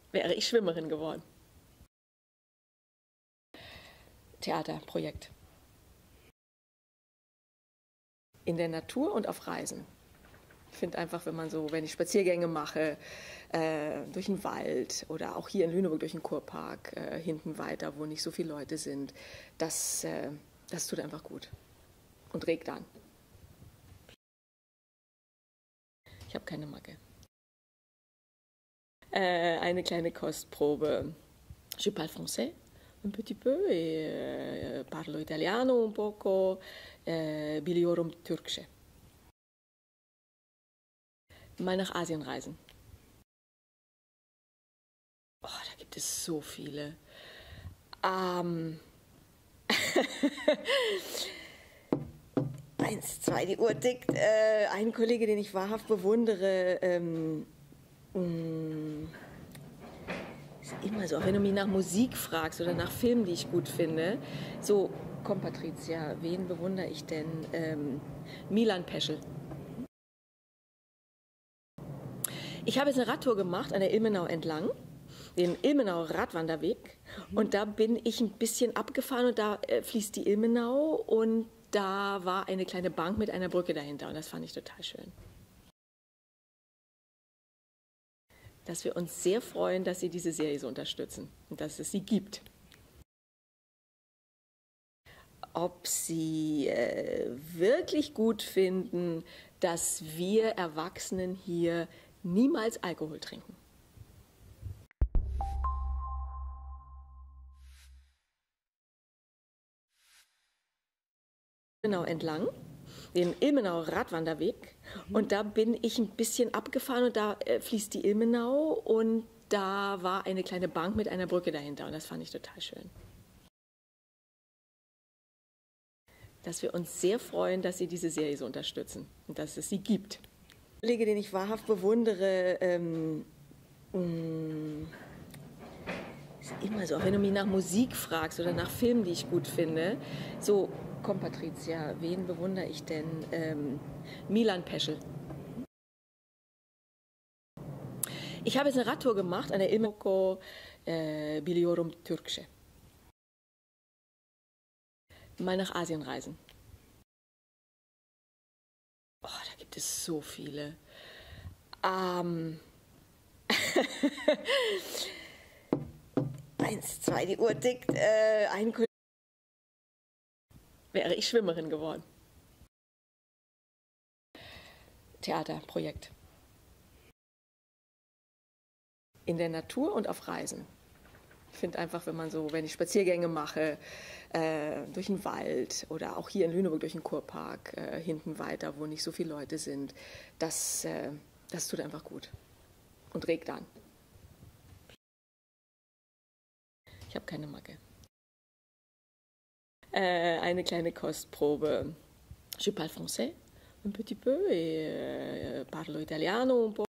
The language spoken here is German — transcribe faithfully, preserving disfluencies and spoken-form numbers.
wäre ich Schwimmerin geworden. Theaterprojekt. In der Natur und auf Reisen. Ich finde einfach, wenn man so, wenn ich Spaziergänge mache, äh, durch den Wald oder auch hier in Lüneburg durch den Kurpark, äh, hinten weiter, wo nicht so viele Leute sind, das, äh, das tut einfach gut und regt an. Ich habe keine Macke. Äh, eine kleine Kostprobe. Je parle français un petit peu et euh, parlo italiano un poco, äh, biliyorum Türkçe. Mal nach Asien reisen. Oh, da gibt es so viele. Ähm. Eins, zwei, die Uhr tickt. Äh, ein Kollege, den ich wahrhaft bewundere, ähm, mh, ist immer so, auch wenn du mich nach Musik fragst oder nach Filmen, die ich gut finde. So, komm Patricia, wen bewundere ich denn? Ähm, Milan Peschel. Ich habe jetzt eine Radtour gemacht an der Ilmenau entlang, den Ilmenauer Radwanderweg. Mhm. Und da bin ich ein bisschen abgefahren und da äh, fließt die Ilmenau und da war eine kleine Bank mit einer Brücke dahinter und das fand ich total schön. Dass wir uns sehr freuen, dass Sie diese Serie so unterstützen und dass es sie gibt. Ob Sie äh, wirklich gut finden, dass wir Erwachsenen hier niemals Alkohol trinken. Genau, entlang, den Ilmenauer Radwanderweg. Mhm. Und da bin ich ein bisschen abgefahren und da äh, fließt die Ilmenau und da war eine kleine Bank mit einer Brücke dahinter und das fand ich total schön. Dass wir uns sehr freuen, dass Sie diese Serie so unterstützen und dass es sie gibt. Der Kollege, den ich wahrhaft bewundere, ähm, mh, ist immer so, auch wenn du mich nach Musik fragst oder nach Filmen, die ich gut finde. So, komm Patricia, wen bewundere ich denn? Ähm, Milan Peschel. Ich habe jetzt eine Radtour gemacht an der Ilmenau, äh, biliyorum Türkçe. Mal nach Asien reisen. Oh, da gibt es so viele. Ähm. Eins, zwei, die Uhr tickt. Äh, ein Kollege. Wäre ich Schwimmerin geworden. Theaterprojekt. In der Natur und auf Reisen. Ich finde einfach, wenn man so, wenn ich Spaziergänge mache, äh, durch den Wald oder auch hier in Lüneburg durch den Kurpark, äh, hinten weiter, wo nicht so viele Leute sind, das, äh, das tut einfach gut und regt an. Ich habe keine Macke. Äh, eine kleine Kostprobe. Je parle français un petit peu et euh, parlo italiano un po'.